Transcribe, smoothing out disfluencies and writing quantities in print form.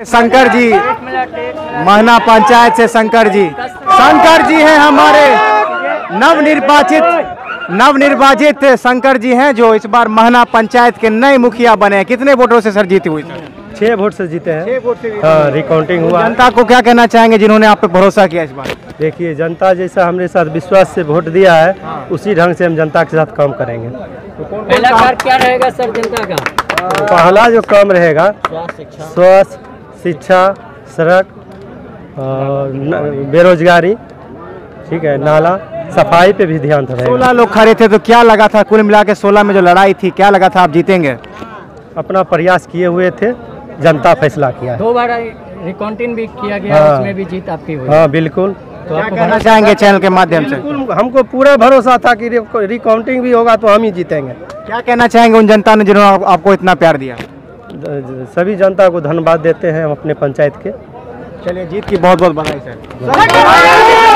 शंकर जी महना पंचायत से शंकर जी हैं हमारे नवनिर्वाचित शंकर जी हैं जो इस बार महना पंचायत के नए मुखिया बने हैं। कितने वोटों से सर जीती हुई सर? 6 वोट से जीते हैं। 6 वोट से हाँ, रिकाउंटिंग हुआ। जनता को क्या कहना चाहेंगे जिन्होंने आप पे भरोसा किया इस बार? देखिए, जनता जैसा हमारे साथ विश्वास से वोट दिया है उसी ढंग से हम जनता के साथ काम करेंगे। पहला कार्य क्या रहेगा सर जनता का? पहला जो काम रहेगा स्वास्थ्य, शिक्षा, सड़क, बेरोजगारी, ठीक है, नाला सफाई पे भी ध्यान था। 16 लोग खड़े थे तो क्या लगा था कुल मिला के 16 में जो लड़ाई थी क्या लगा था आप जीतेंगे? अपना प्रयास किए हुए थे, जनता फैसला किया। 2 बार रिकाउंटिंग भी किया गया। हाँ, उसमें भी जीत आपकी हुई। हाँ बिल्कुल। तो आप कहना चाहेंगे चैनल के माध्यम से? हमको पूरा भरोसा था कि रिकाउंटिंग भी होगा तो हम ही जीतेंगे। क्या कहना चाहेंगे उन जनता ने जिन्होंने आपको इतना प्यार दिया? सभी जनता को धन्यवाद देते हैं हम अपने पंचायत के। चलिए, जीत की बहुत बहुत बधाई सर।